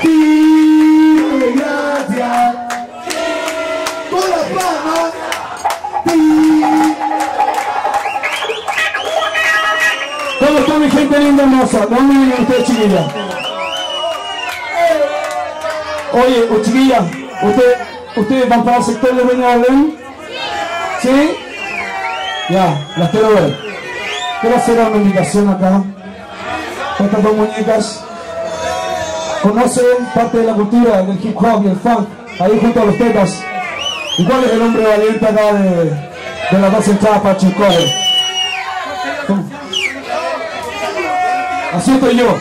Gracias. Con las palmas. ¿Cómo está mi gente linda hermosa? ¿Dónde vienen ustedes, chiquilla? Oye, chiquilla, ¿ustedes van para el sector de Peñalolén? ¿Sí? Ya, las quiero ver. Quiero hacer una invitación acá. Estas dos muñecas conocen parte de la cultura del hip hop y el funk, ahí junto a los tetas. ¿Y cuál es el hombre valiente acá de las dos entradas para Chicote? Así estoy yo.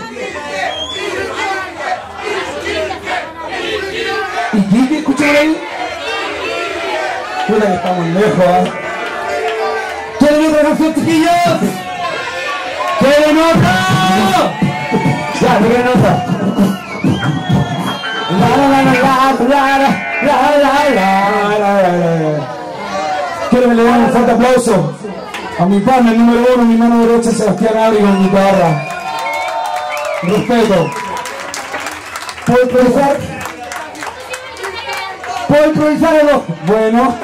¿Y Kiki, escucharon ahí? Puta que estamos lejos, ¿eh? ¿Quieren otra canción, chiquillos? ¿Quieren otra? Ya, ¿quieren otra? Quiero que le den un fuerte aplauso a mi pana, el número 1, mi mano derecha, Sebastián Ábrigo, en guitarra. Respeto. ¿Puedo improvisar? ¿Puedo improvisar o no? Bueno.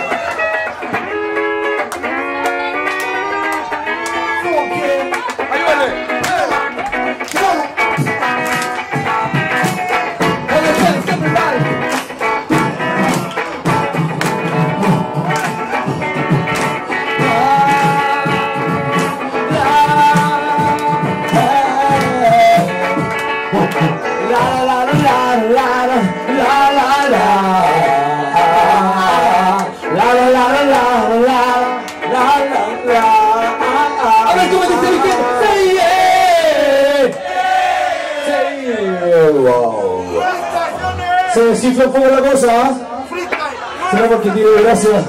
Se descifra un poco la cosa, ¿eh? Será porque tiro de gracia.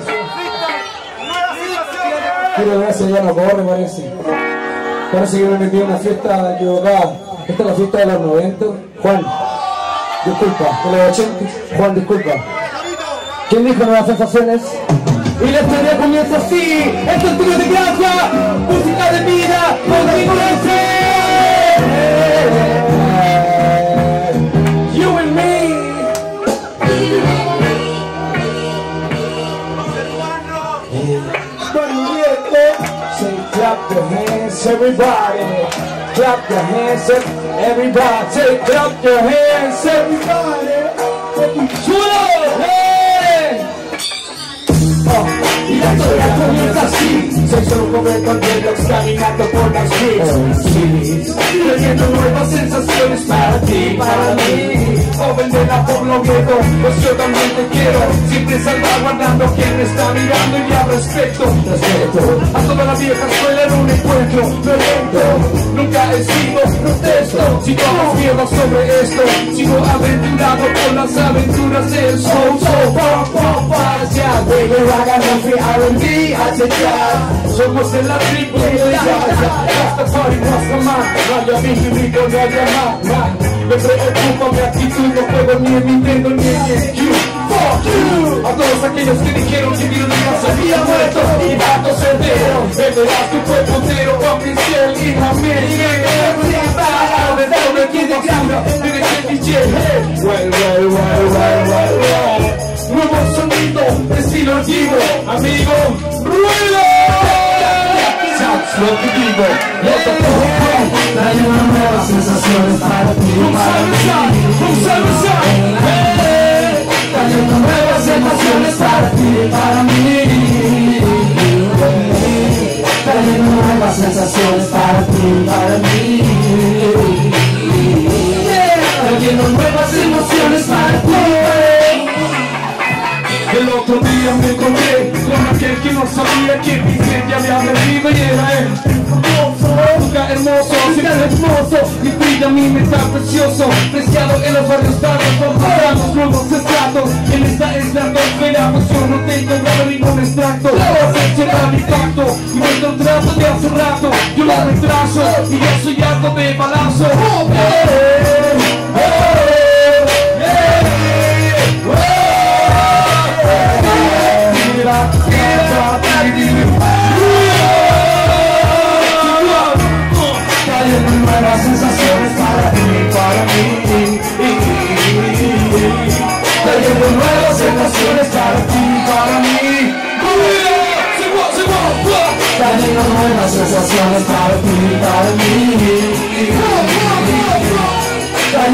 Tiro de gracia ya no corre, parece. Parece que me metí en una fiesta equivocada. Esta es la fiesta de los 90. Juan, disculpa. De los 80. Juan, disculpa. ¿Quién dijo nuevas sensaciones? Y la historia comienza así. Esto es tiro de gracia. Música de vida. Continuarse. You and me. Say clap your hands, everybody. Clap your hands, everybody. Say clap your hands, everybody. Y la historia comienza así. Soy solo un joven con dedos caminando por las streets. Trayendo nuevas sensaciones para ti, para mí. Joven de la Pobloguedo, pues yo también te quiero. Siempre salvaguardando quien me está mirando y al respecto. Respeto a toda la vieja escuela en un encuentro violento. Nunca escribo, protesto. Sigo miedo sobre esto. Sigo aventurado con las aventuras del soul. Ya, baby, ragamuffin, R&B, hace jazz. Somos de la triple hasta party, hasta más. Raya mi rico, raya más. Me preocupa mi actitud, no juego ni en Nintendo ni en GameCube. Fuck you. A todos aquellos que dijeron que mi día se había muerto y datos certeros. Venderás tu cuerpo entero, oficial y jamás. De doble quien de cambio, tiene que DJ. Well. Nuevo sonido, estilo antiguo, amigo, ruido. That's lo que digo. Trayendo nuevas sensaciones para ti, trayendo nuevas sensaciones para ti, para mí. Trayendo nuevas sensaciones para ti, para mí. Trayendo nuevas emociones para ti. El otro día me encontré con aquel que no sabía que mi gente había perdido y era él. Nunca hermoso, siempre hermoso y brilla mi metal precioso. Preciado en los barrios tardes, compramos nuevos estratos. En esta estratosfera, pues yo no tengo grado ningún extracto. Se lleva mi pacto y vuelto un trato de hace rato. Yo lo retraso y ya soy harto de balazo. Trayendo nuevas sensaciones para ti, para mí.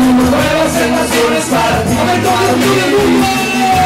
nuevas sensaciones para ti, para mí.